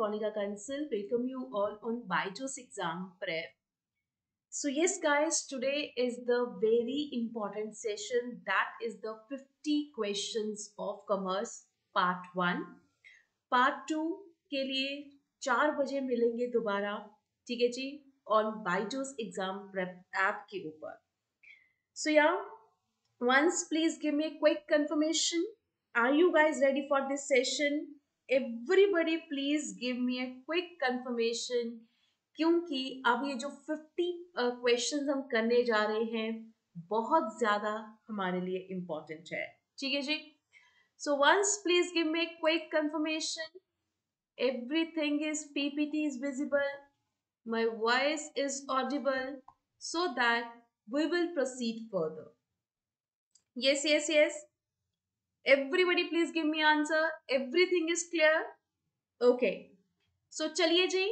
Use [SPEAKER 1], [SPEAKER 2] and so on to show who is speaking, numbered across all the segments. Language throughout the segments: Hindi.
[SPEAKER 1] Konika Council. Welcome you all on BYJU'S exam prep. So yes guys, today is the very important session, that is the 50 questions of commerce part 1. Part 2 के लिए 4 बजे मिलेंगे दोबारा, ठीक है जी, on BYJU'S exam prep app के ऊपर. So yeah, once please give me a quick confirmation. Are you guys ready for this session? Everybody please give me a quick confirmation, क्योंकि अब ये जो 50 क्वेश्चंस हम करने जा रहे हैं बहुत ज़्यादा हमारे लिए इम्पोर्टेंट है, ठीक है जी. So once please give me a quick confirmation. Everything is PPT is visible, my voice is audible, so that we will proceed further. Yes, yes, yes. Everybody please give me answer. Everything is clear? Okay. So चलिए जी,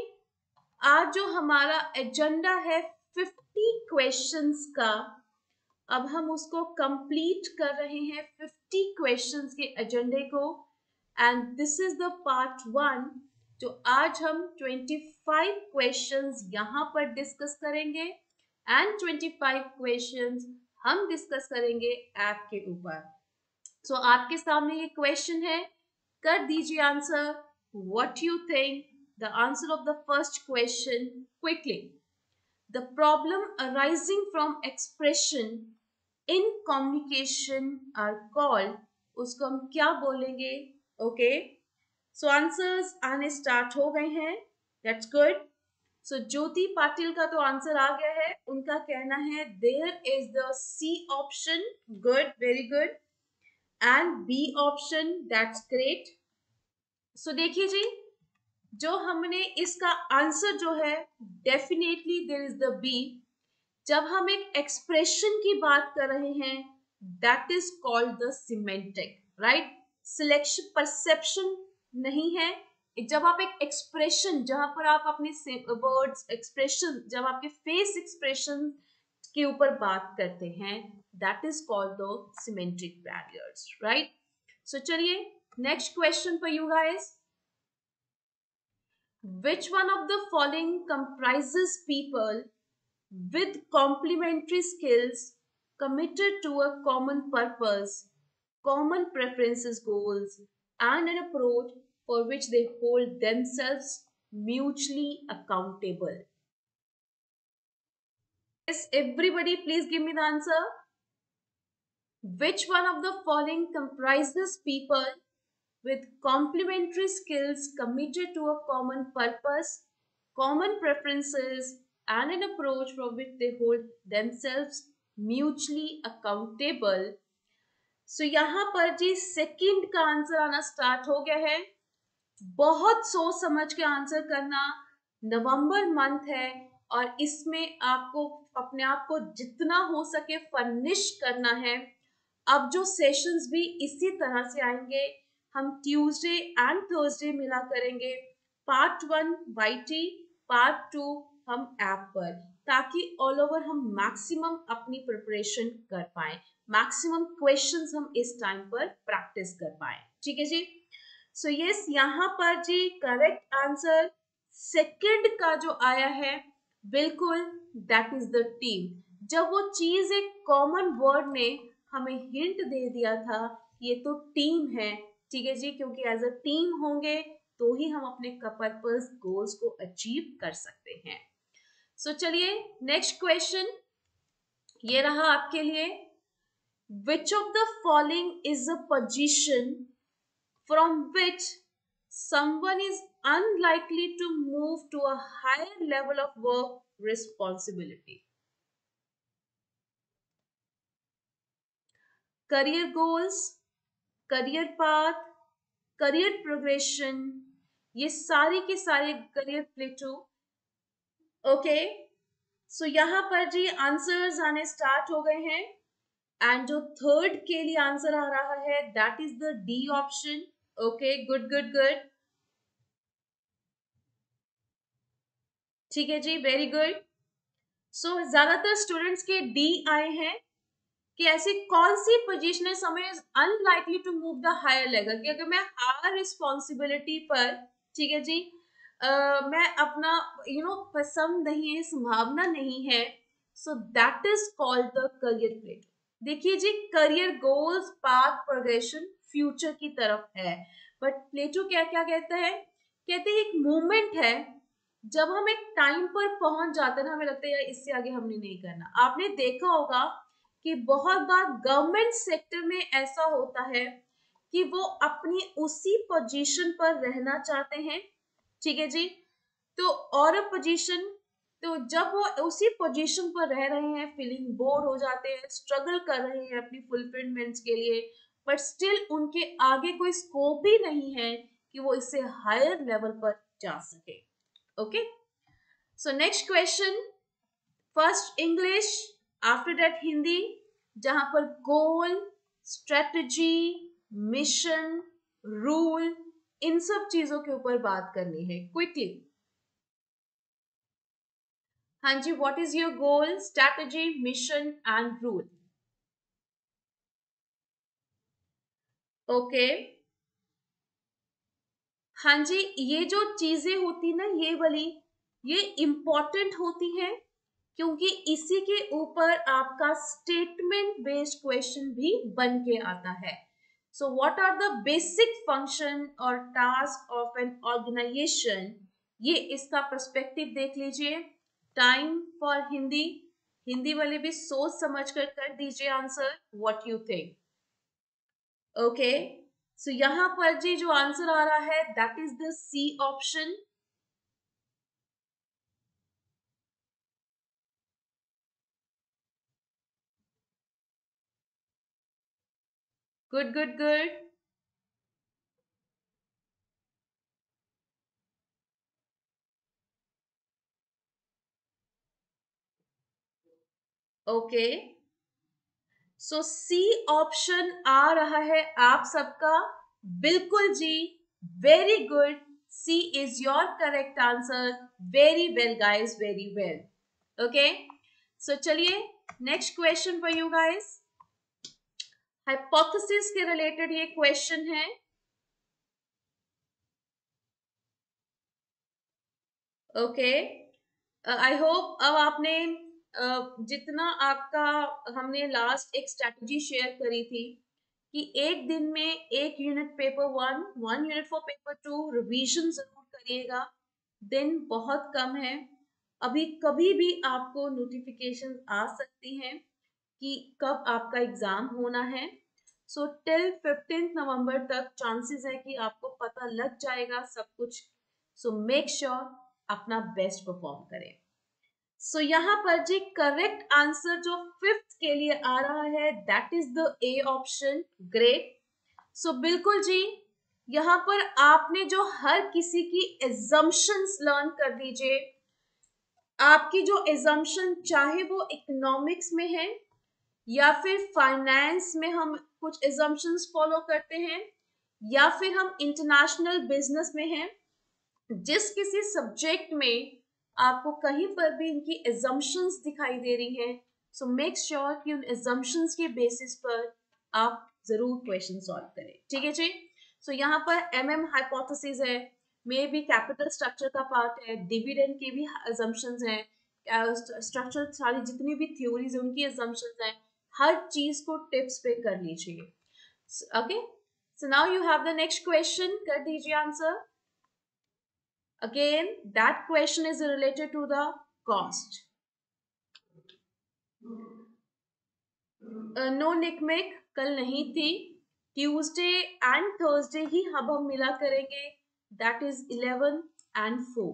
[SPEAKER 1] आज जो हमारा एजेंडा है 50 क्वेश्चंस का, अब हम उसको कंप्लीट कर रहे हैं 50 क्वेश्चंस के एजेंडे को. And this is the part 1. तो आज हम 25 क्वेश्चंस यहाँ पर डिस्कस करेंगे एंड 25 क्वेश्चंस हम डिस्कस करेंगे ऐप के ऊपर. सो आपके सामने ये क्वेश्चन है, कर दीजिए answer. What you think the answer of the first question quickly. The problem arising from expression in communication are called, उसको हम क्या बोलेंगे? ओके, सो आंसर्स आने स्टार्ट हो गए हैं. That's good. So Jyoti Patil का तो आंसर आ गया है. उनका कहना है there is the C option. Good, very good. And B option. That's great. So देखिए जी, जो हमने इसका आंसर जो है definitely there is the B. जब हम एक एक्सप्रेशन की बात कर रहे हैं that is called the semantic, right. Selection perception नहीं है. जब आप एक एक्सप्रेशन, जहां पर आप अपने वर्ड्स एक्सप्रेशन, जब आपके फेस एक्सप्रेशन के ऊपर बात करते हैं that is called the semantic barriers, right. So चलिए next question for you guys. Which one of the following comprises people with complementary skills committed to a common purpose, common preferences, goals, and an approach for which they hold themselves mutually accountable? Yes, everybody please give me the answer. Which one of the following comprises people with complementary skills committed to a common purpose, common preferences, and an approach from which they hold themselves mutually accountable? So यहाँ पर जी सेकंड का आंसर आना स्टार्ट हो गया है. बहुत सोच समझ के आंसर करना. नवंबर मंथ है और इसमें आपको अपने आप को जितना हो सके फर्निश करना है. अब जो सेशंस भी इसी तरह से आएंगे, हम ट्यूसडे एंड थर्सडे मिला करेंगे. पार्ट 1 वाईटी, पार्ट 2 हम ऐप पर, ताकि ऑल ओवर हम मैक्सिमम अपनी प्रिपरेशन कर पाए, मैक्सिमम क्वेश्चंस हम इस टाइम पर प्रैक्टिस कर पाए, ठीक है जी. सो यस, यहाँ पर जी करेक्ट आंसर सेकंड का जो आया है, बिल्कुल दैट इज द टीम. जब वो चीज एक कॉमन वर्ड ने हमें हिंट दे दिया था, ये तो टीम है, ठीक है जी, क्योंकि एज अ टीम होंगे तो ही हम अपने पर्पस गोल्स को अचीव कर सकते हैं. सो चलिए नेक्स्ट क्वेश्चन ये रहा आपके लिए. Which of the following is a position from which someone is unlikely to move to a higher level of work responsibility? Career goals, career path, career progression, ये सारे के सारे career plateau. ओके, सो यहाँ पर जी आंसर्स आने स्टार्ट हो गए हैं. एंड जो थर्ड के लिए आंसर आ रहा है that is the D option. Okay, good good good, ठीक है जी, वेरी गुड. सो ज्यादातर स्टूडेंट्स के डी आए हैं कि ऐसी कौन सी पोजीशन है समय unlikely to move the higher level, कि अगर मैं हायर रिस्पॉन्सिबिलिटी पर, ठीक है जी, मैं अपना पसंद नहीं है, संभावना नहीं है, so that is called the career plateau. देखिए जी, career goals path progression future की तरफ है, बट प्लेटो क्या क्या कहता है, कहते हैं एक मूवमेंट है, जब हम एक टाइम पर पहुंच जाते हैं ना, हमें लगता है यार इससे आगे हमने नहीं करना। आपने देखा होगा कि बहुत बार गवर्नमेंट सेक्टर में ऐसा होता है कि वो अपनी उसी पोजीशन पर रहना चाहते हैं, ठीक है जी। तो और अ पोजीशन, तो जब वो उसी पोजीशन पर रह रहे हैं, फीलिंग बोर हो जाते हैं, स्ट्रगल कर रहे हैं अपनी फुलफिलमेंट्स के लिए, बट स्टिल उनके आगे कोई स्कोप भी नहीं है कि वो इससे हायर लेवल पर जा सके। Okay, so next question, first English, after that Hindi, जहां पर गोल, स्ट्रेटजी, मिशन, रूल, इन सब चीजों के ऊपर बात करनी है क्विकली। हाँ जी, what is your goal, strategy, mission and rule? Okay, हाँ जी, ये जो चीजें होती ना, ये वाली, ये इंपॉर्टेंट होती है, क्योंकि इसी के ऊपर आपका स्टेटमेंट बेस्ड क्वेश्चन भी बन के आता है। So what are the basic function और टास्क ऑफ एन ऑर्गेनाइजेशन, ये इसका पर्सपेक्टिव देख लीजिए। टाइम फॉर हिंदी, हिंदी वाले भी सोच समझ कर दीजिए answer, what you think. Okay, so यहां पर जी जो आंसर आ रहा है that is the C option. Good good good. Okay, so C option आ रहा है आप सबका, बिल्कुल जी, very good, C is your correct answer, very well guys, very well. Okay, so चलिए next question for you guys, hypothesis के रिलेटेड ये क्वेश्चन है। ओके, आई होप अब आपने जितना आपका, हमने लास्ट एक स्ट्रेटजी शेयर करी थी कि एक दिन में एक unit paper one, one unit for paper two, revision जरूर करिएगा, दिन बहुत कम है, अभी कभी भी आपको नोटिफिकेशन आ सकती हैं कि कब आपका एग्जाम होना है। सो टिल 15 नवंबर तक चांसेस है कि आपको पता लग जाएगा सब कुछ। सो मेक श्योर अपना बेस्ट परफॉर्म करें। सो यहाँ पर जी करेक्ट आंसर जो फिफ्थ के लिए आ रहा है that is the A option, great. So बिल्कुल जी, यहाँ पर आपने जो हर किसी की एजम्पशंस लर्न कर दीजिए, आपकी जो एजम्पशन चाहे वो इकोनॉमिक्स में है या फिर फाइनेंस में हम कुछ एजम्पशंस फॉलो करते हैं, या फिर हम इंटरनेशनल बिजनेस में हैं, जिस किसी सब्जेक्ट में आपको कहीं पर भी इनकी एजम्पशंस दिखाई दे रही हैं, सो मेक श्योर कि उन एजम्पशंस के बेसिस पर आप जरूर क्वेश्चन सॉल्व करें, ठीक है जी। सो यहाँ पर एमएम हाइपोथेसिस है, मे भी कैपिटल स्ट्रक्चर का पार्ट है, डिविडेंड के भी एजम्पशंस हैं, स्ट्रक्चर सारी जितनी भी थ्योरीज है उनकी एजम्पशंस हैं, हर चीज को टिप्स पे कर लीजिए। Okay, so now you have the next question, कर दीजिए answer. Again, that question is related to the cost. नो निकमेक कल नहीं थी, ट्यूसडे एंड थर्सडे ही अब हम मिला करेंगे, that is 11 and 4।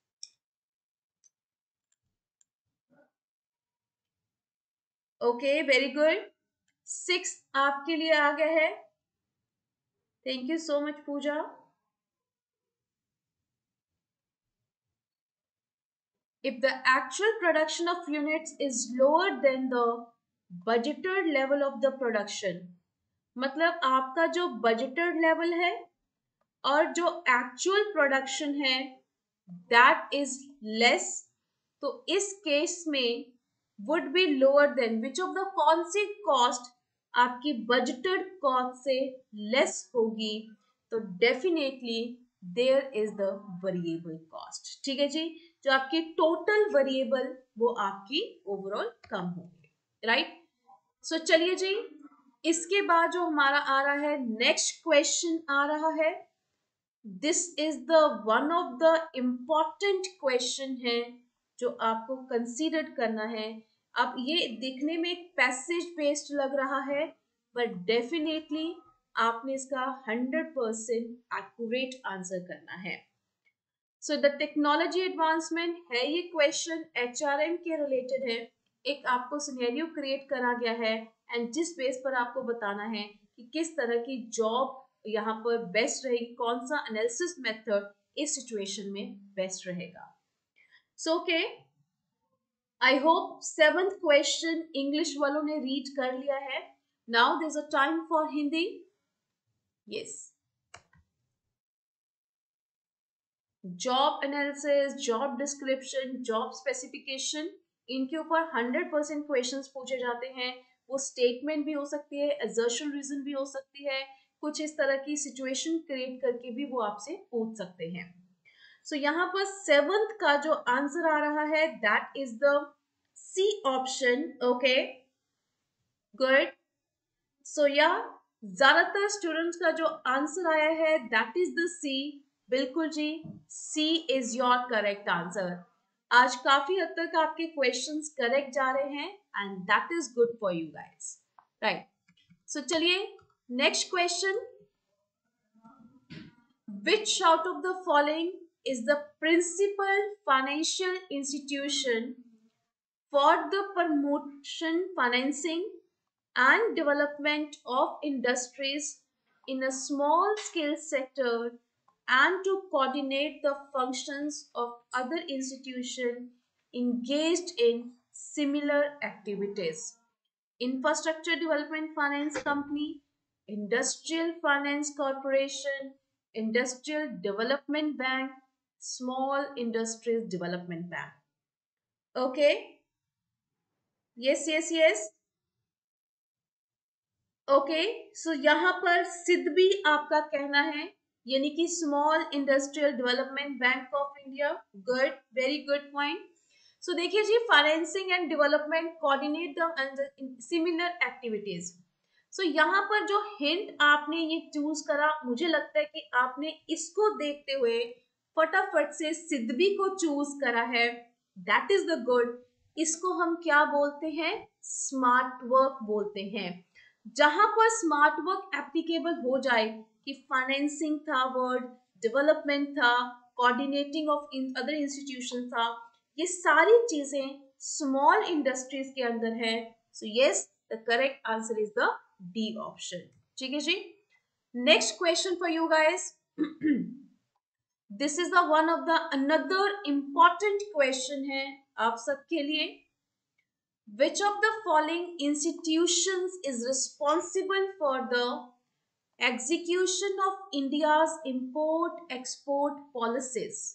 [SPEAKER 1] Okay, very good, 6 आपके लिए आ गया है, thank you so much Pooja. If the actual production of units is lower than the budgeted level of the production, मतलब आपका जो बजटेड लेवल है और जो एक्चुअल प्रोडक्शन है दैट इज लेस, तो इस केस में would be lower than which of the, कौन सी कॉस्ट आपकी बजटेड कॉस्ट से लेस होगी, तो definitely there is the variable cost. ठीक है जी, जो आपकी टोटल वेरिएबल वो आपकी ओवरऑल कम होगी, राइट। सो चलिए जी, इसके बाद जो हमारा आ रहा है नेक्स्ट क्वेश्चन आ रहा है, this is the one of the important question है जो आपको कंसीडर करना है। अब ये दिखने में एक पैसेज बेस्ड लग रहा है, बट डेफिनेटली आपने इसका 100% एक्यूरेट आंसर करना है। सो द टेक्नोलॉजी एडवांसमेंट है, ये क्वेश्चन एचआरएम के रिलेटेड है। एक आपको सिनेरियो क्रिएट करा गया है एंड जिस बेस पर आपको बताना है कि किस तरह की जॉब यहाँ पर बेस्ट रहेगी, कौन सा एनालिसिस मेथड इस सिचुएशन में बेस्ट रहेगा। So okay, I hope 7th question English वालों ने रीड कर लिया है। Now there is a time for Hindi. Yes, job analysis, job description, job specification, इनके ऊपर 100% क्वेश्चंस पूछे जाते हैं। वो स्टेटमेंट भी हो सकती है, असर्शन रीजन भी हो सकती है, कुछ इस तरह की सिचुएशन क्रिएट करके भी वो आपसे पूछ सकते हैं। सो यहाँ पर 7th का जो आंसर आ रहा है that is the C option. Okay, good. So या ज्यादातर स्टूडेंट्स का जो आंसर आया है दैट इज द सी। बिल्कुल जी, C is your correct answer. आज काफी हद तक आपके क्वेश्चंस करेक्ट जा रहे हैं and that is good for you guys, right. So चलिए next question, which out of the following is the principal financial institution for the promotion, financing and development of industries in a small scale sector and to coordinate the functions of other institutions engaged in similar activities? Infrastructure Development Finance Company, Industrial Finance Corporation, Industrial Development Bank, Small Industries Development Bank. Okay? Yes, yes, yes. Okay, so यहाँ पर सिडबी आपका कहना है, यानी कि Small Industrial Development Bank of India. Good, very good point. So देखिए जी, financing and development coordinate the similar activities. So यहाँ पर जो हिंट आपने ये चूज करा, मुझे लगता है कि आपने इसको देखते हुए फटाफट से सिडबी को चूज करा है। That is the good. इसको हम क्या बोलते हैं? स्मार्ट वर्क बोलते हैं। जहां पर स्मार्ट वर्क एप्लीकेबल हो जाए कि फाइनेंसिंग था वर्ड, डेवलपमेंट था, कोऑर्डिनेटिंग ऑफ अदर इंस्टीट्यूशन था, ये सारी चीजें स्मॉल इंडस्ट्रीज के अंदर है। So yes, the correct answer is the D option. ठीक है जी, next question for you guys. This is the one of the another important question है आप सबके लिए। Which of the following institutions is responsible for the execution of India's import-export policies?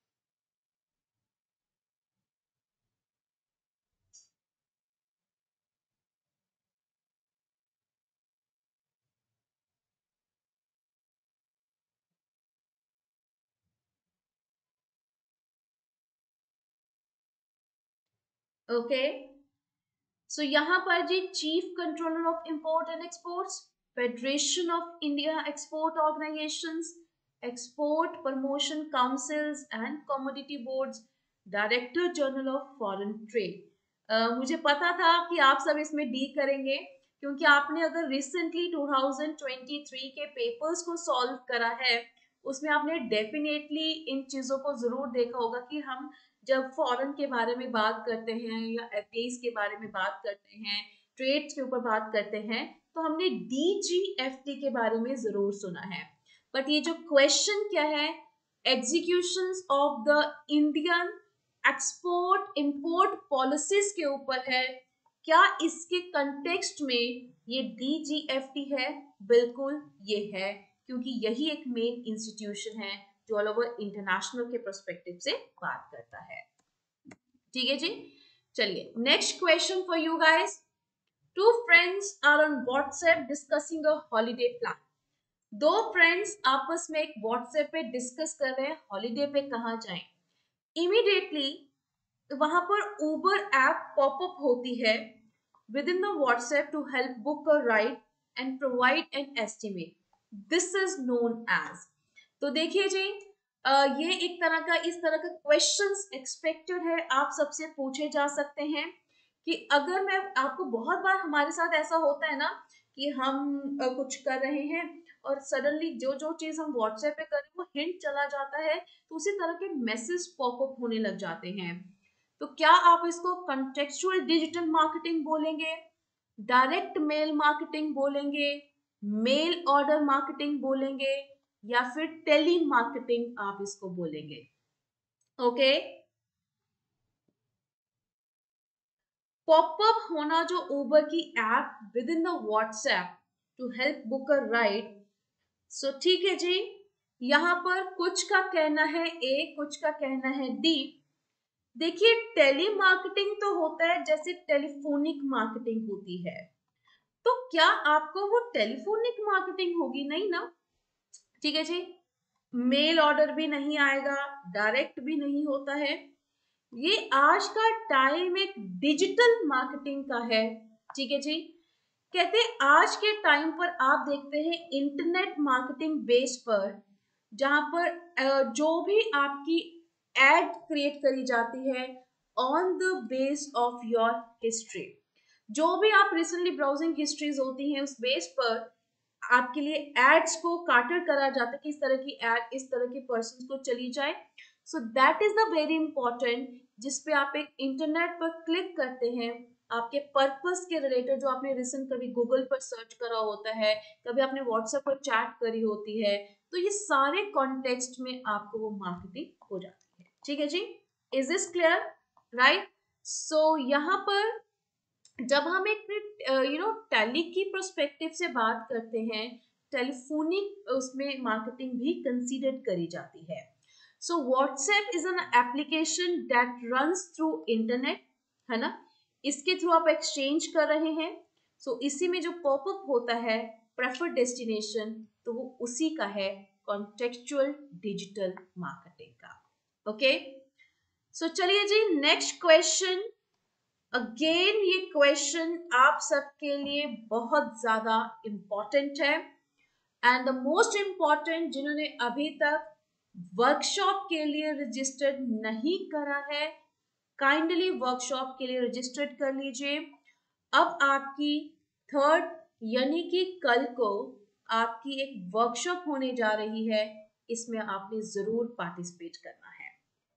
[SPEAKER 1] Okay. So यहाँ पर जी chief controller of import and exports, federation of India export organisations, export promotion councils and commodity boards, director general of foreign trade. मुझे पता था कि आप सब इसमें डी करेंगे, क्योंकि आपने अगर रिसेंटली 2023 के पेपर्स को सॉल्व करा है, उसमें आपने डेफिनेटली इन चीज़ों को ज़रूर देखा होगा कि हम जब फॉरेन के बारे में बात करते हैं या एफडीज के बारे में बात करते हैं, ट्रेड्स के ऊपर बात करते हैं, तो हमने डीजीएफटी के बारे में जरूर सुना है। बट ये जो क्वेश्चन क्या है, executions of the Indian export import policies के ऊपर है। क्या इसके कंटेक्स्ट में ये डीजीएफटी है? बिल्कुल ये है, क्योंकि यही एक मेन इंस्टीट्यूशन है जो ऑल ओवर इंटरनेशनल के पर्सपेक्टिव से बात करता है। ठीक है जी, चलिए next question for you guys. Two friends are on WhatsApp discussing a holiday plan. दो फ्रेंड्स आपस में एक व्हाट्सएप पे डिस्कस कर रहे हैं हॉलीडे पे कहाँ जाएं। इमीडिएटली वहां पर उबर ऐप पॉपअप होती है within the WhatsApp to help book a ride and provide an estimate. This is known as. तो देखिए जी, ये एक तरह का इस तरह का क्वेश्चंस एक्सपेक्टेड है आप सबसे पूछे जा सकते हैं कि अगर मैं आपको बहुत बार हमारे साथ ऐसा होता है ना कि हम कुछ कर रहे हैं और सडनली जो जो चीज हम व्हाट्सएप पे करें वो हिंट चला जाता है, तो उसी तरह के मैसेज पॉपअप होने लग जाते हैं। तो क्या आप इसको कंटेक्चुअल डिजिटल मार्केटिंग बोलेंगे, डायरेक्ट मेल मार्केटिंग बोलेंगे, मेल ऑर्डर मार्केटिंग बोलेंगे, या फिर टेली मार्केटिंग आप इसको बोलेंगे? ओके, पॉपअप होना जो उबर की app within the WhatsApp to help book a ride. So ठीक है जी, यहाँ पर कुछ का कहना है ए, कुछ का कहना है डी। देखिए, टेली मार्केटिंग तो होता है जैसे टेलीफोनिक मार्केटिंग होती है, तो क्या आपको वो टेलीफोनिक मार्केटिंग होगी? नहीं ना। ठीक है जी, मेल ऑर्डर भी नहीं आएगा, डायरेक्ट भी नहीं होता है। ये आज का टाइम एक डिजिटल मार्केटिंग का है। ठीक है जी, कहते हैं आज के टाइम पर आप देखते हैं इंटरनेट मार्केटिंग बेस पर, जहां पर जो भी आपकी एड क्रिएट करी जाती है on the base of your history, जो भी आप रिसेंटली ब्राउजिंग हिस्ट्रीज होती हैं उस बेस पर आपके लिए एड्स को काटर करा जाता है कि इस तरह की एड इस तरह के पर्सन को चली जाए। So that is the very important, जिसपे आप एक इंटरनेट पर क्लिक करते हैं आपके पर्पस के रिलेटेड, जो आपने रिसेंट कभी गूगल पर सर्च करा होता है, कभी आपने व्हाट्सएप पर चैट करी होती है, तो ये सारे कॉन्टेक्स्ट में आपको वो मार्केटिंग हो जाती है। ठीक है जी, is this clear? Right. So यहाँ पर जब हम एक टैली की प्रोस्पेक्टिव से बात करते हैं, टेलीफोनिक उसमें मार्केटिंग भी कंसीडर करी जाती है। So WhatsApp is an application that runs through internet, है ना, इसके थ्रू आप एक्सचेंज कर रहे हैं। सो इसी में जो पॉपअप होता है प्रेफर्ड डेस्टिनेशन, तो वो उसी का है, कॉन्टेक्चुअल डिजिटल मार्केटिंग का। ओके, सो चलिए जी, नेक्स्ट क्वेश्चन। अगेन ये क्वेश्चन आप सबके लिए बहुत ज्यादा इंपॉर्टेंट है, एंड द मोस्ट इंपॉर्टेंट, जिन्होंने अभी तक वर्कशॉप के लिए रजिस्टर्ड नहीं करा है, काइंडली वर्कशॉप के लिए रजिस्टर्ड कर लीजिए। अब आपकी थर्ड यानी कि कल को आपकी एक वर्कशॉप होने जा रही है, इसमें आपने जरूर पार्टिसिपेट करना है।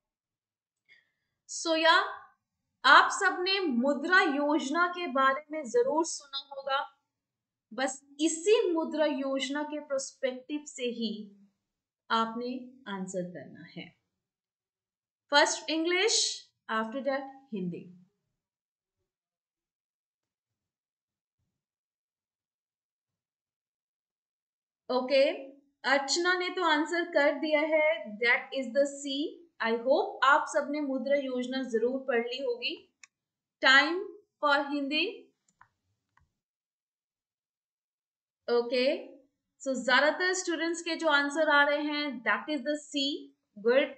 [SPEAKER 1] सो या आप सबने मुद्रा योजना के बारे में जरूर सुना होगा, बस इसी मुद्रा योजना के प्रोस्पेक्टिव से ही आपने आंसर करना है। First English, after that Hindi. Okay, Archana ने तो आंसर कर दिया है, that is the C. I hope आप सबने मुद्रा योजना जरूर पढ़ ली होगी। Time for Hindi. Okay, so ज्यादातर स्टूडेंट्स के जो आंसर आ रहे हैं that is the C. Good.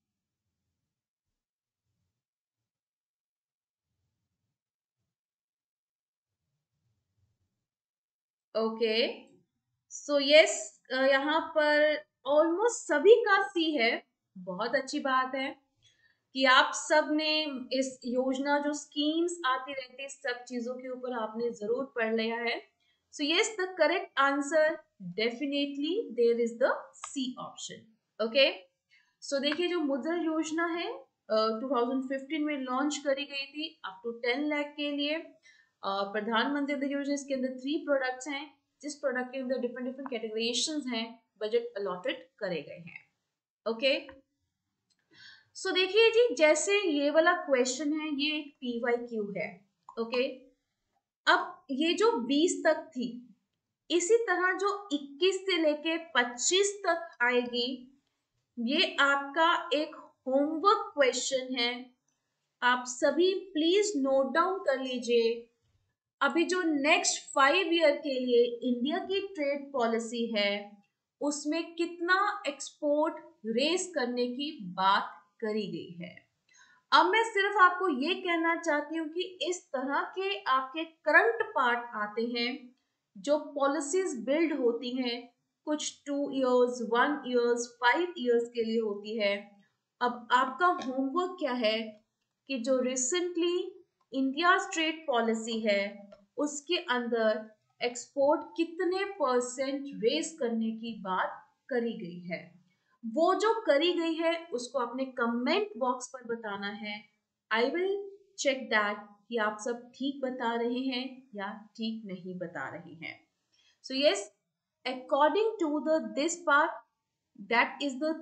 [SPEAKER 1] Okay, so yes, यहाँ पर ऑलमोस्ट सभी का सी है। बहुत अच्छी बात है कि आप सब ने इस योजना, जो स्कीम्स आती रहती है, सब चीजों के ऊपर आपने जरूर पढ़ लिया है। So yes, the correct answer definitely there is the C option. Okay, so देखिए, जो मुद्रा योजना है 2015 में लॉन्च करी गई थी अप टू 10 लाख के लिए। प्रधानमंत्री मुद्रा योजना, इसके अंदर 3 प्रोडक्ट्स हैं, जिस प्रोडक्ट के अंदर डिफरेंट डिफरेंट कैटेगराइजेशंस हैं, बजट अलॉटेड करे गए हैं। ओके, सो देखिए जी, जैसे ये वाला क्वेश्चन है, ये एक PYQ है। ओके, अब ये जो 20 तक थी, इसी तरह जो 21 से लेके 25 तक आएगी, ये आपका एक होमवर्क क्वेश्चन है। आप सभी प्लीज नोट डाउन कर लीजिए। अभी जो नेक्स्ट 5 ईयर के लिए इंडिया की ट्रेड पॉलिसी है, उसमें कितना एक्सपोर्ट रेस करने की बात करी गई है। अब मैं सिर्फ आपको ये कहना चाहती हूँ कि इस तरह के आपके करंट पार्ट आते हैं जो पॉलिसीज बिल्ड होती हैं, कुछ 2 इयर्स, 1 इयर्स, 5 इयर्स के लिए होती है। अब आपका होमवर्क क्या है कि जो रिसेंटली इंडिया ट्रेड पॉलिसी है उसके अंदर एक्सपोर्ट कितने परसेंट रेस करने की बात करी गई है, वो जो करी गई है उसको अपने कमेंट बॉक्स पर बताना है। आई विल चेक दैट कि आप सब ठीक बता रहे हैं या ठीक नहीं बता रहे हैं। So yes, according to the this part, that is the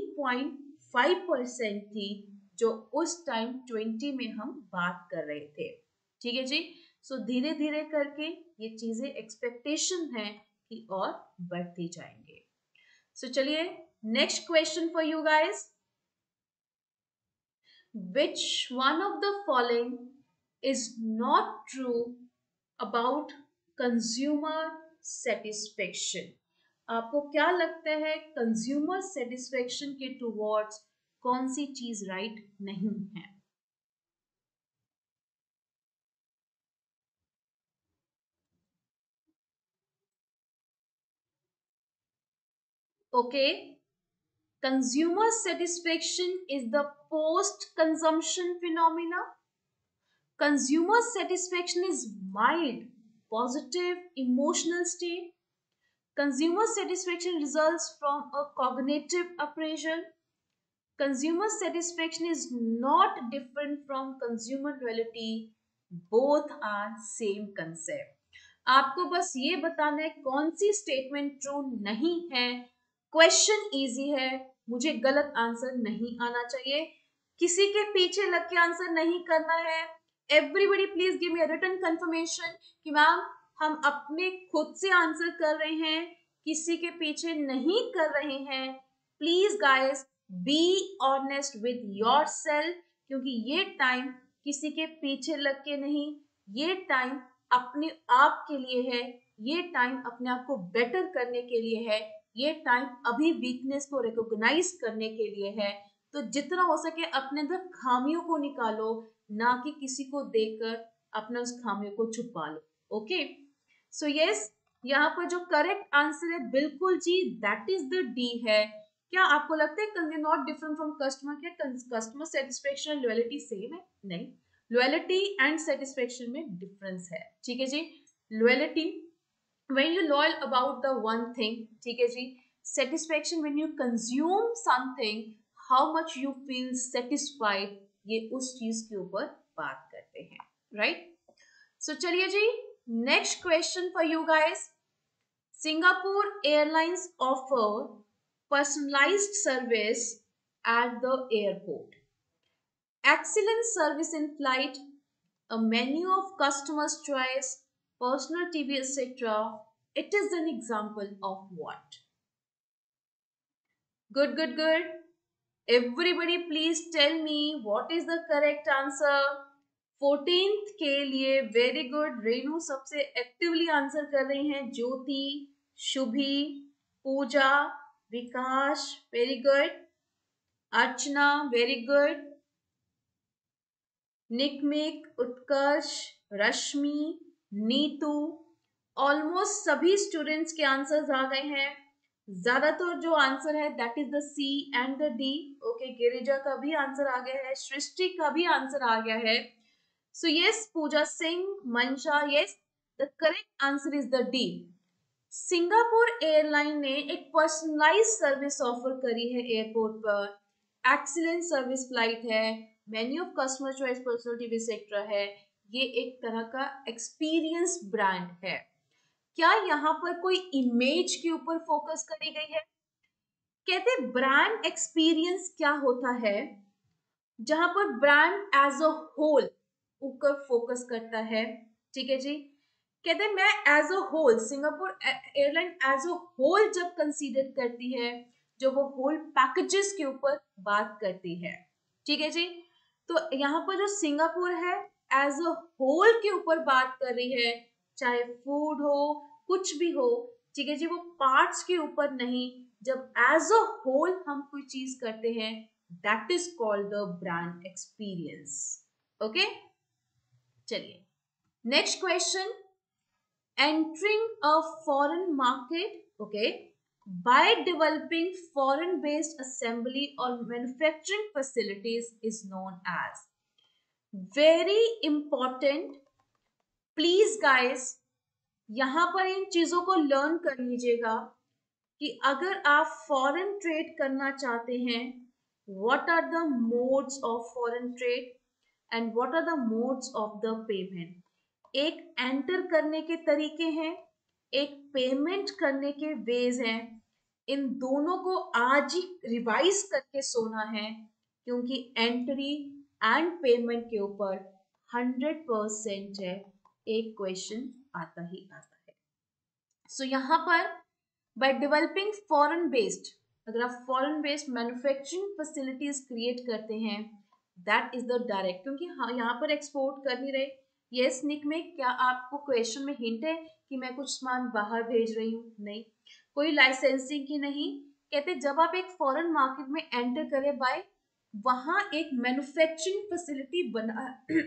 [SPEAKER 1] 3.5% थी जो उस टाइम 20 में हम बात कर रहे थे। ठीक है जी। सो धीरे धीरे करके ये चीजें एक्सपेक्टेशन है कि और बढ़ती जाएंगे। सो चलिए, next question for you guys. Which one of the following is not true about consumer satisfaction? आपको क्या लगता है कंज्यूमर सेटिस्फेक्शन के टूवर्ड्स कौन सी चीज राइट नहीं है? Okay, consumer satisfaction is the post consumption phenomena. Consumer satisfaction is mild, positive emotional state. Consumer satisfaction results from a cognitive appraisal. Consumer satisfaction is not different from consumer loyalty. Both are same concept. आपको बस ये बताना है कौन सी स्टेटमेंट ट्रू नहीं है। क्वेश्चन इजी है, मुझे गलत आंसर नहीं आना चाहिए, किसी के पीछे लग के आंसर नहीं करना है। Everybody please give me written confirmation कि मैम हम अपने खुद से आंसर कर रहे हैं, किसी के पीछे नहीं कर रहे हैं। Please guys be honest with yourself, क्योंकि ये टाइम किसी के पीछे लग के नहीं, ये टाइम अपने आप के लिए है, ये टाइम अपने आप को बेटर करने के लिए है, ये टाइम अभी वीकनेस को रिकॉग्नाइज करने के लिए है। तो जितना हो सके अपने अंदर खामियों को निकालो, ना कि किसी को देखकर अपना उस खामियों को छुपा लो। ओके, सो यस, यहाँ पर जो करेक्ट आंसर है बिल्कुल जी दैट इज द डी है। क्या आपको लगता है नॉट डिफरेंट फ्रॉम कस्टमर? क्या कस्टमर सेटिस्फेक्शन लॉयल्टी सेम है? नहीं, लॉयल्टी एंड सेटिस्फेक्शन में डिफरेंस है। ठीक है जी, loyalty when you loyal about the one thing, ठीक है जी। satisfaction when you consume something, how much you feel satisfied, ये उस चीज के ऊपर बात करते हैं, राइट। सो चलिए जी, next question for you guys. Singapore Airlines offer personalized service at the airport. Excellent service in flight, a menu of customers' choice, personal TV, etc. It is an example of what? Good, good, good. Everybody please tell me what is the correct answer. 14th के लिए वेरी गुड, रेनू सबसे एक्टिवली आंसर कर रही हैं, Jyoti, Shubhi, Puja, Vikas very good, Archana very good, निकमिक, उत्कर्ष, रश्मि, नीतू, ऑलमोस्ट सभी स्टूडेंट्स के आंसर्स आ गए हैं। ज्यादातर जो आंसर है that is the C and the D. Okay, Girija का भी आंसर आ गया है, सृष्टि का भी आंसर आ गया है। So yes, Puja Singh, Mansha, yes the correct answer is the D. Singapore airline ने एक पर्सनलाइज सर्विस ऑफर करी है एयरपोर्ट पर। एक्सीलेंट सर्विस फ्लाइट है, menu of customer choice, personal TV sector है। ये एक तरह का एक्सपीरियंस ब्रांड है। क्या यहाँ पर कोई इमेज के ऊपर फोकस करी गई है? कहते ब्रांड एक्सपीरियंस क्या होता है जहां पर ब्रांड एज अ होल ऊपर फोकस करता है। ठीक है जी, कहते हैं मैं as a whole, Singapore airline as a whole जब कंसीडर करती है, जो वो होल पैकेजेस के ऊपर बात करती है। ठीक है जी, तो यहाँ पर जो सिंगापुर है एज अ होल के ऊपर बात कर रही है, चाहे फूड हो कुछ भी हो, ठीक है जी, वो पार्ट्स के ऊपर नहीं, जब एज अ होल हम कोई चीज करते हैं, that is called the brand experience. Okay, चलिए next question. Entering a foreign market, okay, by developing foreign based assembly or manufacturing facilities is known as, very important, please guys, यहां पर इन चीजों को लर्न कर लीजिएगा कि अगर आप फॉरेन ट्रेड करना चाहते हैं, what are the modes of foreign trade and what are the modes of the payment. एक एंटर करने के तरीके हैं, एक पेमेंट करने के वेज हैं। इन दोनों को आज ही रिवाइज करके सोना है, क्योंकि एंट्री एंड पेमेंट के ऊपर 100% है, एक क्वेश्चन आता ही आता है। सो यहाँ पर बाय डेवलपिंग फॉरेन बेस्ड, अगर आप foreign based manufacturing facilities create करते हैं, दैट इज द डायरेक्ट, क्योंकि हाँ यहाँ पर एक्सपोर्ट कर नहीं रहे। यस निक में क्या आपको क्वेश्चन में हिंट है कि मैं कुछ सामान बाहर भेज रही हूँ? नहीं, कोई लाइसेंसिंग की नहीं। कहते जब आप एक फॉरेन मार्केट में एंटर करें बाय वहां एक मैन्युफैक्चरिंग फैसिलिटी बना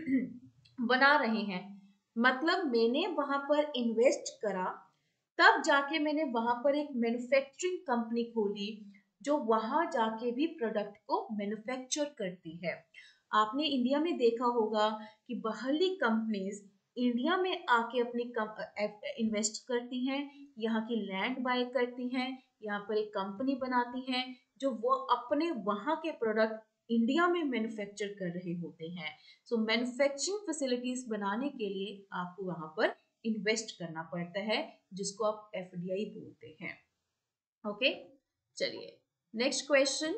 [SPEAKER 1] बना रहे हैं, मतलब मैंने वहां पर इन्वेस्ट करा, तब जाके मैंने वहां पर एक मैन्युफैक्चरिंग कंपनी खोली जो वहां जाके भी प्रोडक्ट को मैन्युफैक्चर करती है। आपने इंडिया में देखा होगा कि बाहरली कंपनीज इंडिया में आके अपनी इन्वेस्ट करती हैं, यहाँ की लैंड बाय करती हैं, यहाँ पर एक कंपनी बनाती हैं जो वो अपने वहां के प्रोडक्ट इंडिया में मैन्युफैक्चर कर रहे होते हैं। सो मैन्युफैक्चरिंग फैसिलिटीज बनाने के लिए आपको वहां पर इन्वेस्ट करना पड़ता है, जिसको आप एफडीआई बोलते हैं। ओके, चलिए next question.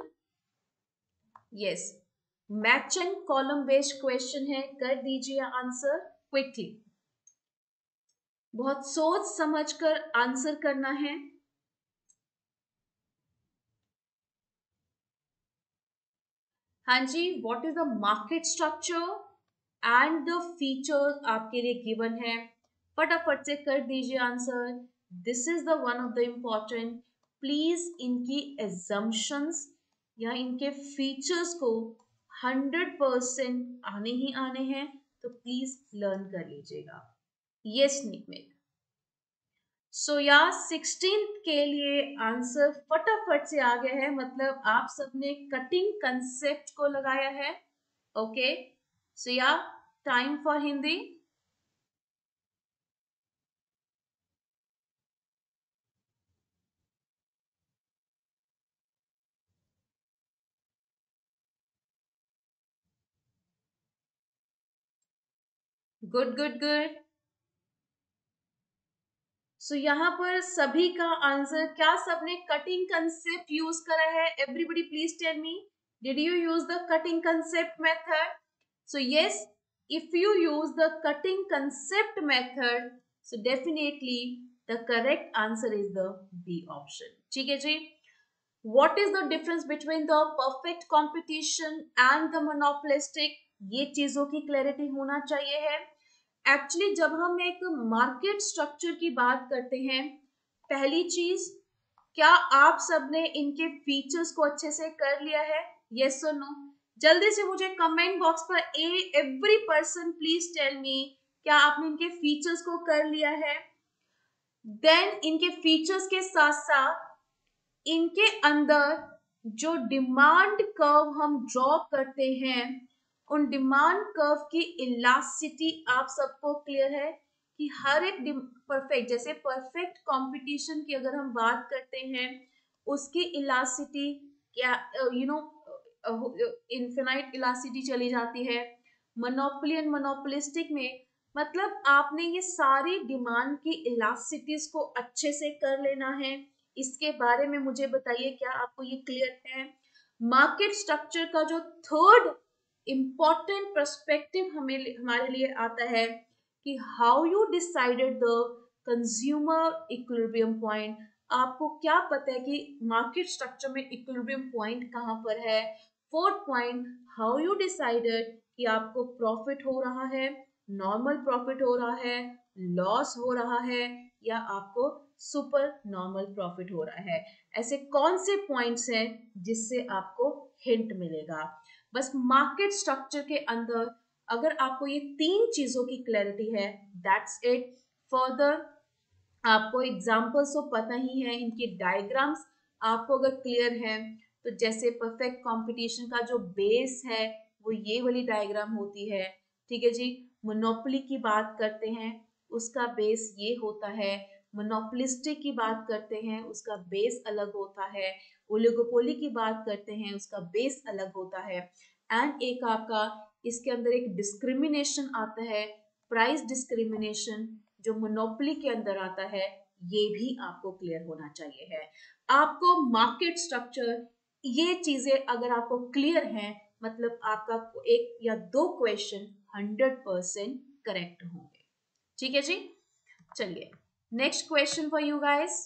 [SPEAKER 1] Yes, match and column based question है, कर दीजिए आंसर क्विकली, बहुत सोच समझकर आंसर करना है। हाँ जी, what is the market structure and the feature आपके लिए गिवन है, फटाफट से कर दीजिए answer. This is the one of the important, please इनकी एजम्पशंस या इनके फीचर्स को 100% आने ही आने हैं, तो प्लीज लर्न कर लीजिएगा। यस निकमेट, सो यार 16 के लिए आंसर फटाफट से आ गया है, मतलब आप सबने कटिंग कंसेप्ट को लगाया है। ओके, सो यार time for Hindi. Good good good. So यहाँ पर सभी का आंसर, क्या सबने कटिंग कंसेप्ट यूज करा है? Everybody please tell me, did you use the cutting concept method? So yes, if you use the cutting concept method, so definitely the correct answer is the B option। ठीक है जी। What is the difference between the perfect competition and the monopolistic? ये चीजों की क्लैरिटी होना चाहिए है। एक्चुअली जब हम एक मार्केट स्ट्रक्चर की बात करते हैं, पहली चीज, क्या आप सबने इनके फीचर्स को अच्छे से कर लिया है? यस और नो? जल्दी से मुझे कमेंट बॉक्स पर every person please tell me, क्या आपने इनके फीचर्स को कर लिया है? देन इनके फीचर्स के साथ साथ इनके अंदर जो डिमांड कर्व हम ड्रॉ करते हैं, उन डिमांड कर्व की इलास्टिसिटी आप सबको क्लियर है कि हर एक परफेक्ट, जैसे परफेक्ट कंपटीशन की अगर हम बात करते हैं, उसकी इलास्टिसिटी क्या इन्फिनाइट इलास्टिसिटी चली जाती है। मोनोपोली एंड मोनोपोलिस्टिक में मतलब आपने ये सारी डिमांड की इलास्टिसिटीज को अच्छे से कर लेना है। इसके बारे में मुझे बताइए, क्या आपको ये क्लियर है? मार्केट स्ट्रक्चर का जो थर्ड इंपॉर्टेंट पर्सपेक्टिव हमारे लिए आता है कि how you decided the consumer equilibrium point. आपको क्या पता है कि मार्केट स्ट्रक्चर में इक्विलिब्रियम पॉइंट कहाँ पर है? Fourth point, how you decided कि आपको प्रॉफिट हो रहा है, नॉर्मल प्रॉफिट हो रहा है, लॉस हो रहा है, या आपको सुपर नॉर्मल प्रॉफिट हो रहा है। ऐसे कौन से पॉइंट्स हैं जिससे आपको हिंट मिलेगा? बस मार्केट स्ट्रक्चर के अंदर अगर आपको ये 3 चीजों की क्लैरिटी है, दैट्स इट। फर्दर आपको एग्जाम्पल्स तो पता ही है, इनके डायग्राम्स आपको अगर क्लियर है तो जैसे परफेक्ट कंपटीशन का जो बेस है वो ये वाली डायग्राम होती है, ठीक है जी। मोनोपोली की बात करते हैं, उसका बेस ये होता है। मोनोपोलिस्टिक की बात करते हैं, उसका बेस अलग होता है। ओलिगोपोली की बात करते हैं, उसका बेस अलग होता है। एंड एक आपका इसके अंदर एक डिस्क्रिमिनेशन आता है, प्राइस डिस्क्रिमिनेशन, जो मोनोपोली के अंदर आता है। ये भी आपको क्लियर होना चाहिए है। आपको मार्केट स्ट्रक्चर, ये चीजें अगर आपको क्लियर हैं, मतलब आपका एक या 2 क्वेश्चन 100% करेक्ट होंगे, ठीक है जी। चलिए next question for you guys.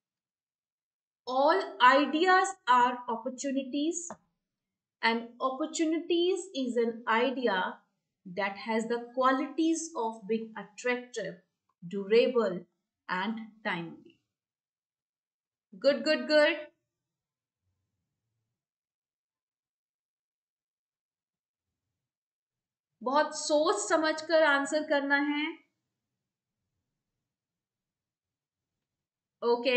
[SPEAKER 1] All ideas are opportunities and opportunities is an idea that has the qualities of being attractive, durable and timely. Good, good, good. बहुत सोच समझ कर आंसर करना है। ओके,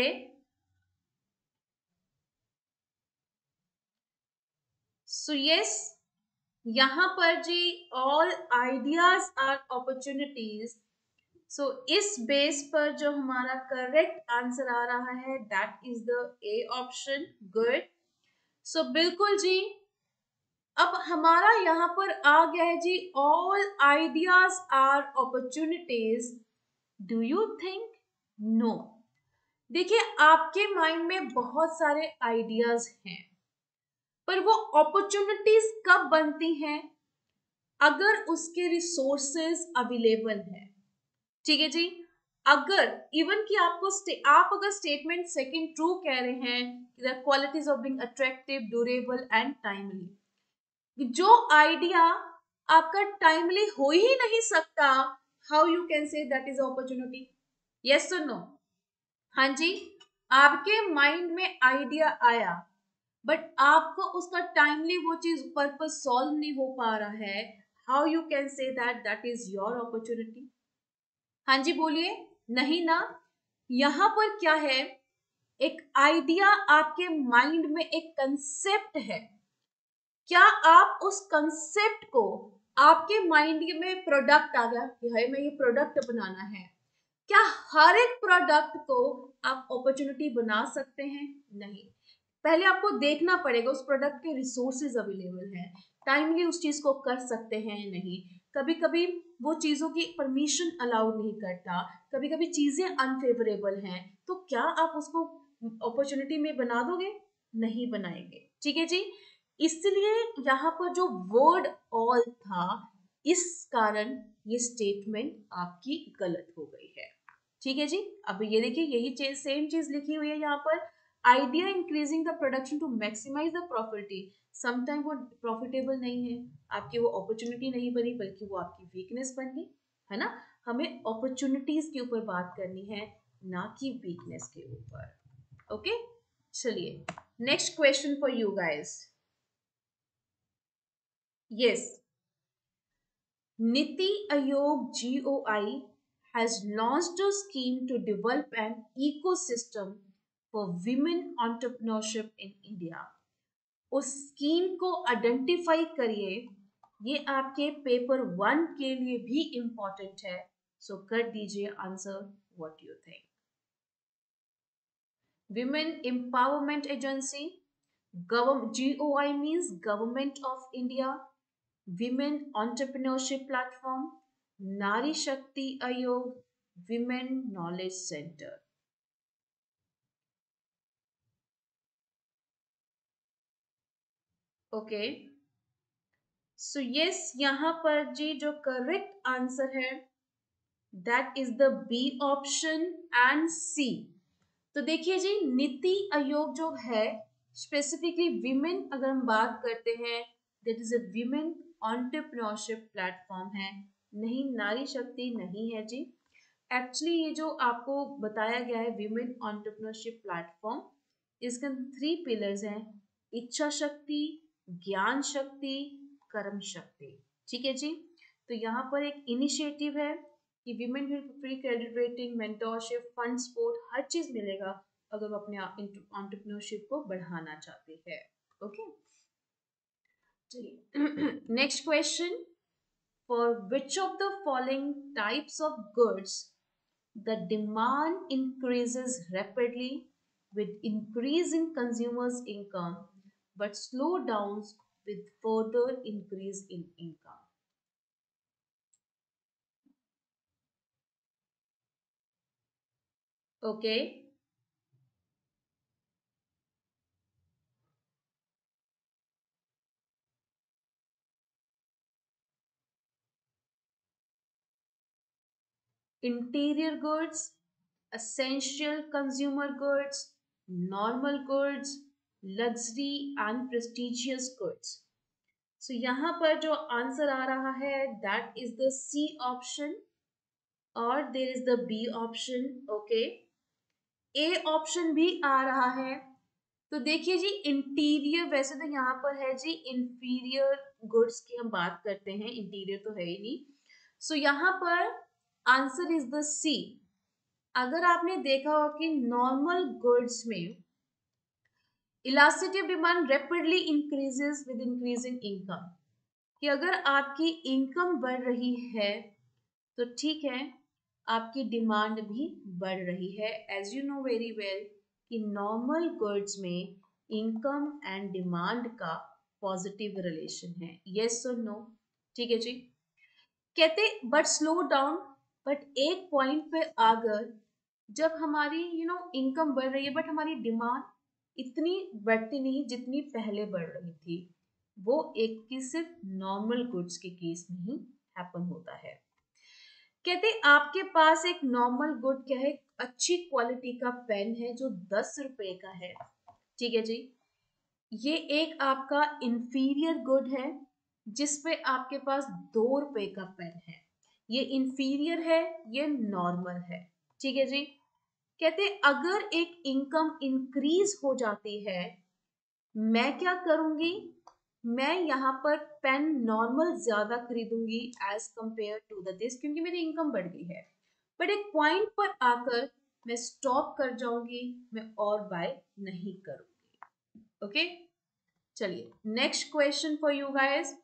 [SPEAKER 1] सो यस, यहां पर जी all ideas are opportunities. So इस बेस पर जो हमारा करेक्ट आंसर आ रहा है that is the A option. Good. So बिल्कुल जी, अब हमारा यहाँ पर आ गया है जी, all ideas are opportunities. Do you think? No. देखिए आपके माइंड में बहुत सारे आइडियाज हैं, पर वो अपॉर्चुनिटीज कब बनती हैं? अगर उसके रिसोर्सेज अवेलेबल है, ठीक है जी। अगर इवन कि आपको आप अगर स्टेटमेंट सेकंड ट्रू कह रहे हैं, the qualities of being attractive, durable and timely, जो आइडिया आपका टाइमली हो ही नहीं सकता, how you can say that is opportunity? Yes और नो? हाँ जी, आपके माइंड में आइडिया आया, बट आपको उसका टाइमली वो चीज पर्पस सॉल्व नहीं हो पा रहा है, how you can say that that is your opportunity? हाँ जी बोलिए। नहीं ना। यहां पर क्या है, एक आइडिया आपके माइंड में एक कंसेप्ट है, क्या आप उस कंसेप्ट को, आपके माइंड में प्रोडक्ट आ गया कि भाई मैं ये प्रोडक्ट बनाना है, क्या हर एक प्रोडक्ट को आप अपॉर्चुनिटी बना सकते हैं? नहीं। पहले आपको देखना पड़ेगा उस प्रोडक्ट के रिसोर्सेज अवेलेबल हैं, टाइमली उस चीज को कर सकते हैं नहीं। कभी कभी वो चीजों की परमिशन अलाउ नहीं करता, कभी कभी चीजें अनफेवरेबल हैं, तो क्या आप उसको अपॉर्चुनिटी में बना दोगे? नहीं बनाएंगे, ठीक है जी। इसलिए यहाँ पर जो वर्ड ऑल था, इस कारण ये स्टेटमेंट आपकी गलत हो गई है, ठीक है जी। अब ये देखिए यही सेम चीज लिखी हुई है यहाँ पर, idea increasing the production to maximize the profit. Sometime वो प्रॉफिटेबल नहीं है, आपकी वो अपॉर्चुनिटी नहीं बनी, बल्कि वो आपकी वीकनेस बन गई, है ना। हमें अपॉर्चुनिटीज के ऊपर बात करनी है, ना कि वीकनेस के ऊपर। ओके, चलिए next question for you guys. Yes, NITI Aayog GOI has launched a scheme to develop an ecosystem for women entrepreneurship in India. उस स्कीम को आइडेंटिफाई करिए, ये आपके पेपर 1 के लिए भी इंपॉर्टेंट है, सो कर दीजिए answer, what you think? Women empowerment agency, GOI means government of India, women entrepreneurship platform, Nari Shakti Aayog, women knowledge centre. Okay, so yes, यहां पर जी जो करेक्ट आंसर है that is the B option and C. तो देखिए जी, नीति आयोग जो है स्पेसिफिकली विमेन, अगर हम बात करते हैं, that is a women entrepreneurship platform है, नहीं नारी शक्ति नहीं है जी। एक्चुअली ये जो आपको बताया गया है विमेन एंटरप्रेन्योरशिप प्लेटफॉर्म, इसके अंदर 3 पिलर्स हैं, इच्छा शक्ति, ज्ञान शक्ति, कर्म शक्ति। ठीक है जी। तो यहाँ पर एक इनिशिएटिव है कि women will free credit rating, mentorship, fund support, हर चीज मिलेगा अगर वो अपने एंटरप्रेन्योरशिप को बढ़ाना चाहते हैं। ओके, चलिए next question. For which of the following types of goods the demand increases rapidly with increase in consumers' income but slow down with further increase in income? Okay. Interior goods, essential consumer goods, normal goods, luxury and prestigious goods. So यहाँ पर जो आंसर आ रहा है that is the C option और there is the B option. Okay. A option भी आ रहा है। तो देखिए जी, इंटीरियर वैसे तो यहाँ पर है जी, इंफीरियर गुड्स की हम बात करते हैं, इंटीरियर तो है ही नहीं। सो यहाँ पर आंसर इज द सी। अगर आपने देखा हो कि नॉर्मल गुड्स में elasticity of demand rapidly increases with increase in income, कि अगर आपकी इनकम बढ़ रही है तो ठीक है, आपकी डिमांड भी बढ़ रही है। As you know very well कि नॉर्मल गुड्स में इनकम एंड डिमांड का पॉजिटिव रिलेशन है। यस और नो? ठीक है जी। कहते बट स्लो डाउन, बट एक पॉइंट पे आकर जब हमारी इनकम बढ़ रही है बट हमारी डिमांड इतनी बढ़ती नहीं जितनी पहले बढ़ रही थी, वो एक की सिर्फ नॉर्मल गुड्स के केस में ही हैपन होता है। कहते आपके पास एक नॉर्मल गुड क्या है, अच्छी क्वालिटी का पेन है जो 10 रुपए का है। ठीक है जी। ये एक आपका इंफीरियर गुड है जिसपे आपके पास 2 रुपए का पेन है। ये इंफीरियर है, ये नॉर्मल है। ठीक है जी। कहते अगर एक इनकम इंक्रीज हो जाती है, मैं क्या करूंगी, मैं यहाँ पर पेन नॉर्मल ज्यादा खरीदूंगी as compare to the this, क्योंकि मेरी इनकम बढ़ गई है। बट एक पॉइंट पर आकर मैं स्टॉप कर जाऊंगी, मैं और बाय नहीं करूंगी। ओके, चलिए next question for you guys.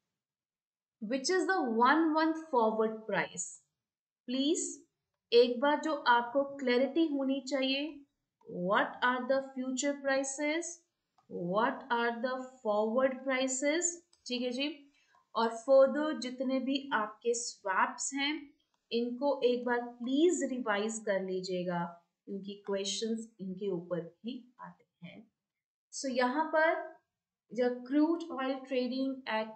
[SPEAKER 1] Which is the 1 month forward price? Please एक बार जो आपको क्लैरिटी होनी चाहिए, what are the future prices, what are the forward prices. ठीक है जी। और फर्दर जितने भी आपके स्वैप्स हैं इनको एक बार प्लीज रिवाइज कर लीजिएगा, क्योंकि क्वेश्चंस इनके ऊपर भी आते हैं। सो यहाँ पर the crude oil trading at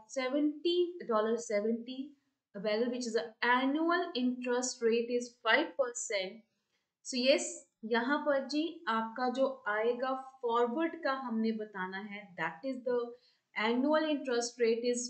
[SPEAKER 1] $70.70, well, which is the annual interest rate is 5%. So yes, यहाँ पर जी आपका जो आएगा फॉरवर्ड का हमने बताना है, that is the annual interest rate is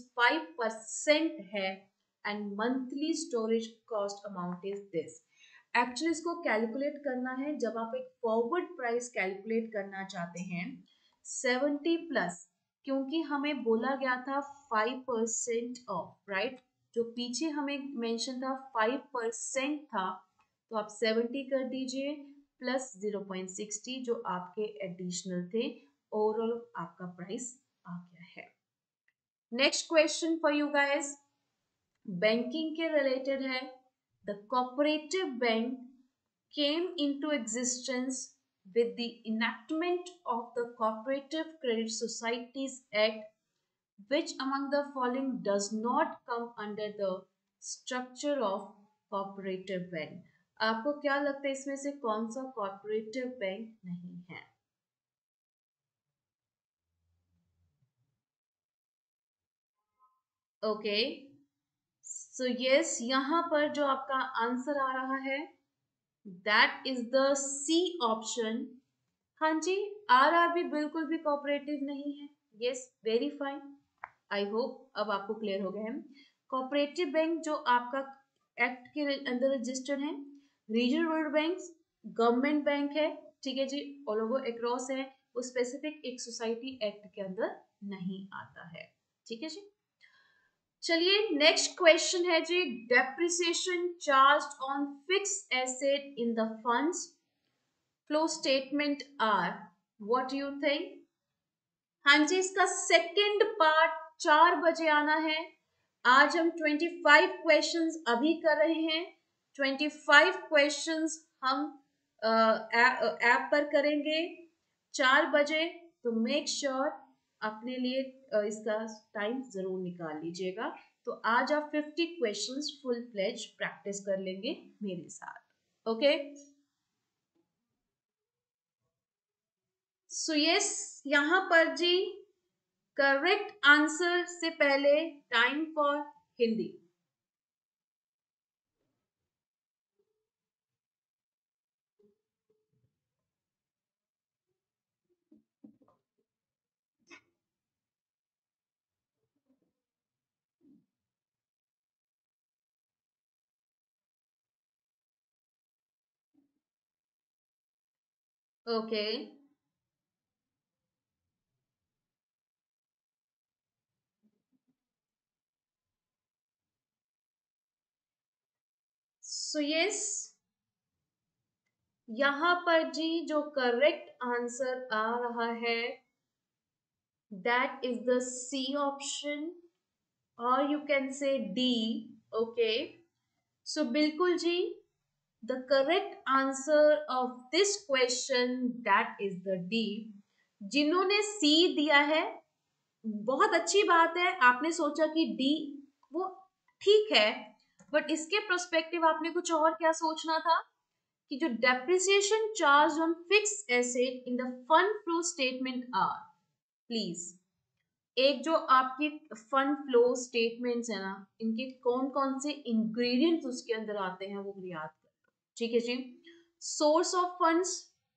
[SPEAKER 1] 5% है and monthly storage cost amount is this. Actually इसको कैलकुलेट करना है, जब आप एक फॉरवर्ड प्राइस कैलकुलेट करना चाहते हैं 70 प्लस, क्योंकि हमें बोला गया था 5% ऑफ, राइट? जो पीछे हमें मेंशन था 5% था, तो आप 70 कर दीजिए प्लस 0.60 जो आपके एडिशनल थे, ओवरऑल आपका प्राइस आ गया है। Next question for you guys, banking के रिलेटेड है। The cooperative bank came into existence with the enactment of the Cooperative Credit Societies Act, which among the following does not come under the structure of cooperative bank? आपको क्या लगता है इसमें से कौन सा कॉर्पोरेटिव बैंक नहीं है? ओके, सो यस, यहाँ पर जो आपका आंसर आ रहा है that is the C option. हाँ जी, आर भी बिल्कुल भी कोऑपरेटिव नहीं है। Yes, very fine, I hope अब आपको क्लियर हो गया है। कोऑपरेटिव बैंक जो आपका एक्ट के अंदर रजिस्टर्ड है, regional rural bank government bank है, ठीक है जी, ऑल ओवर अक्रॉस है, वो स्पेसिफिक एक सोसाइटी एक्ट के अंदर नहीं आता है, ठीक है जी। चलिए नेक्स्ट क्वेश्चन है जी, depreciation charge on fix asset in the funds flow statement are, what you think? हाँ जी, इसका सेकंड पार्ट 4 बजे आना है। आज हम 25 क्वेश्चंस अभी कर रहे हैं, 25 क्वेश्चंस हम ऐप पर करेंगे 4 बजे, तो मेक श्योर अपने लिए इसका टाइम जरूर निकाल लीजिएगा। तो आज आप 50 क्वेश्चंस फुल फ्लेज प्रैक्टिस कर लेंगे मेरे साथ, ओके। सो यस, यहाँ पर जी करेक्ट आंसर से पहले time for Hindi. Okay, so yes, यहां पर जी जो करेक्ट आंसर आ रहा है that is the C option, और you can say D, okay. So बिल्कुल जी, the correct answer of this question that is the D. जिन्होंने सी दिया है बहुत अच्छी बात है, आपने सोचा कि डी वो ठीक है, बट इसके प्रोस्पेक्टिव आपने कुछ और क्या सोचना था कि जो depreciation charge on fix asset in the fund flow statement are, please एक जो आपकी फंड फ्लो स्टेटमेंट्स है ना, इनके कौन कौन से इंग्रेडिएंट्स उसके अंदर आते हैं वो याद कर लो, ठीक है जी। Source of funds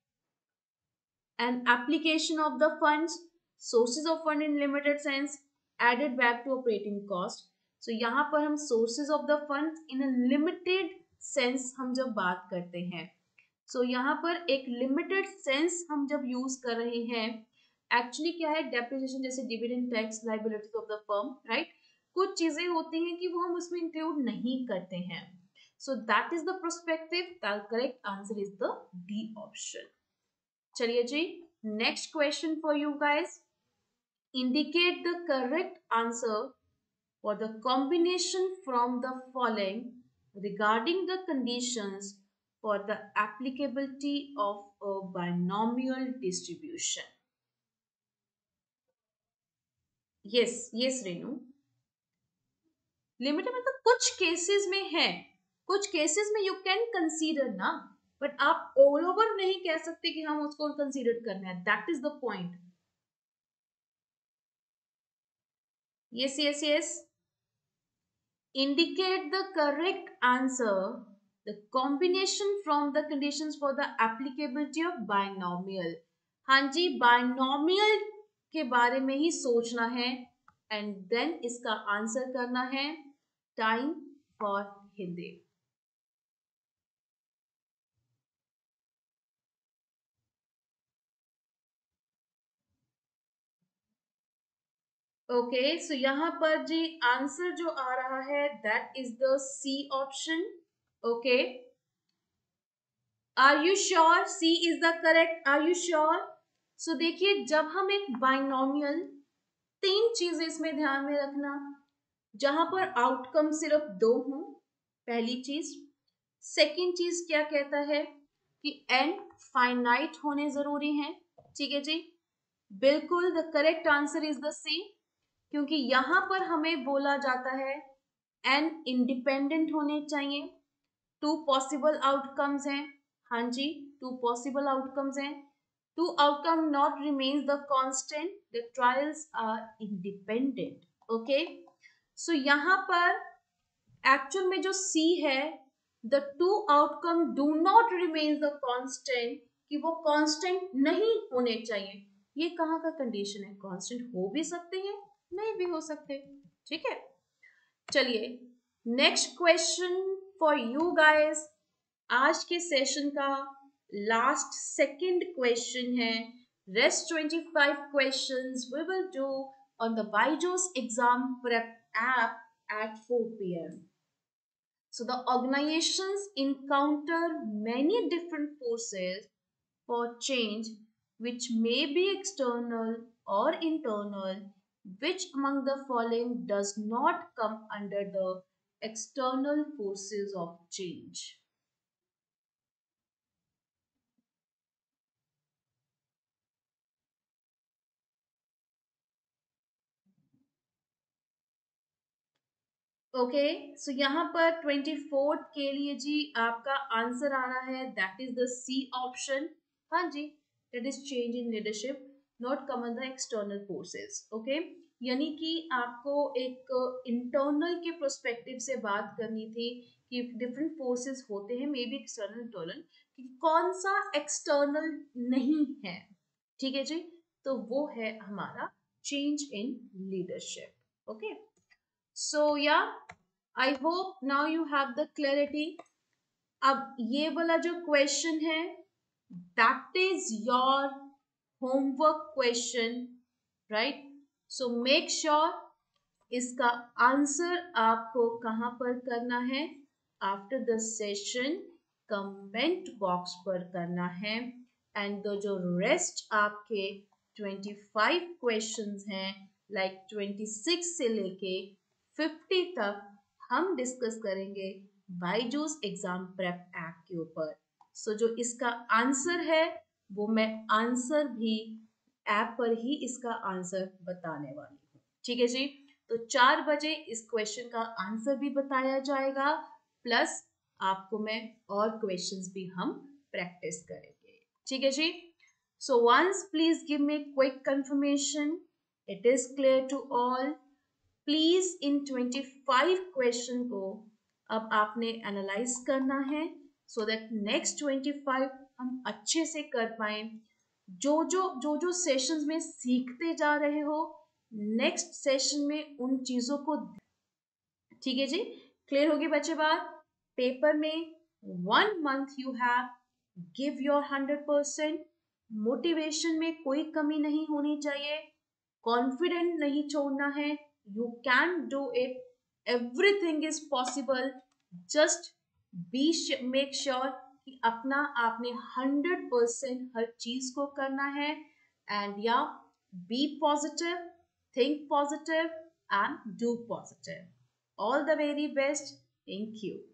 [SPEAKER 1] and application of the funds, sources of fund in limited sense, added back to operating cost. So यहाँ पर हम sources of the funds in a limited sense हम जब बात करते हैं, so यहाँ पर एक limited sense हम जब use कर रहे हैं, actually क्या है, depreciation जैसे dividend tax liabilities of the firm, right? कुछ चीजें होती हैं कि वो हम उसमें include नहीं करते हैं, so that is the perspective, the correct answer is the D option. चलिए जी, next question for you guys, indicate the correct answer for the combination from the following regarding the conditions for the applicability of a binomial distribution. Yes yes Renu, limited मतलब कुछ केसेस में है, कुछ केसेस में यू कैन कंसीडर ना, बट आप ऑल ओवर नहीं कह सकते कि हम उसको कंसीडर करना है, that is the point. Yes, yes, yes. Indicate the correct answer. The combination from the conditions for the applicability of binomial. हाँ जी, binomial के बारे में ही सोचना है and then इसका आंसर करना है। Time for Hindi. Okay, so यहाँ पर जी आंसर जो आ रहा है that is the C option, okay. Are you sure C is the correct, are you sure? So देखिए, जब हम एक बाइनोमियल, तीन चीजें इसमें ध्यान में रखना, जहां पर आउटकम सिर्फ दो हों, पहली चीज। सेकंड चीज क्या कहता है कि एन फाइनाइट होने जरूरी हैं, ठीक है जी। बिल्कुल the correct answer is the C, क्योंकि यहां पर हमें बोला जाता है एन इंडिपेंडेंट होने चाहिए, टू पॉसिबल आउटकम्स हैं, हाँ जी, टू पॉसिबल आउटकम्स हैं, two outcome not remains the constant, the trials are independent, okay. So यहाँ पर एक्चुअल में जो सी है, the two outcome do not remains the constant, कि वो कांस्टेंट नहीं होने चाहिए, ये कहाँ का कंडीशन है? कांस्टेंट हो भी सकते हैं, नहीं भी हो सकते, ठीक है। चलिए next question for you guys, आज के सेशन का लास्ट सेकंड क्वेश्चन है. Rest 25 questions we will do on the Byju's exam prep app at 4 p.m. So the organizations encounter many different forces for change, which may be external or internal. Which among the following does not come under the external forces of change? Okay, so यहाँ पर 24th के लिए जी आपका आंसर आ रहा है, that is the C option. हाँ जी, that is change in leadership not common the external forces. Okay, यानी कि आपको एक इंटरनल के प्रोस्पेक्टिव से बात करनी थी कि डिफरेंट फोर्सेस होते हैं, मे बी एक्सटर्नल इंटरनल, कि कौन सा एक्सटर्नल नहीं है. ठीक है जी, तो वो है हमारा change in leadership. Okay, so yeah, I hope now you have the clarity. अब ये वाला जो क्वेश्चन है, that is your homework question, right? So make sure इसका आंसर आपको कहाँ पर करना है, after the session comment box पर करना है. एंड जो रेस्ट आपके 25 क्वेश्चंस हैं, लाइक 26 से लेके 50 तक हम डिस्कस करेंगे बायजूस एग्जाम प्रेप ऐप के ऊपर. सो जो इसका आंसर है वो मैं आंसर भी ऐप पर ही इसका आंसर बताने वाली हूँ. ठीक है जी, तो 4 बजे इस क्वेश्चन का आंसर भी बताया जाएगा, प्लस आपको मैं और क्वेश्चंस भी हम प्रैक्टिस करेंगे. ठीक है जी, so once please give me quick confirmation it is clear to all. Please in 25 question को अब आपने एनालाइज करना है, सो दैट नेक्स्ट 25 हम अच्छे से कर पाए. जो सेशंस में सीखते जा रहे हो, नेक्स्ट सेशन में उन चीजों को. ठीक है जी, क्लियर होगी बच्चे बात. पेपर में 1 month you have, give your 100%. Motivation में कोई कमी नहीं होनी चाहिए, कॉन्फिडेंट नहीं छोड़ना है. You can do it, everything is possible. Just be make sure कि अपना आपने 100% हर चीज को करना है. And yeah, be positive, think positive and do positive. All the very best. Thank you.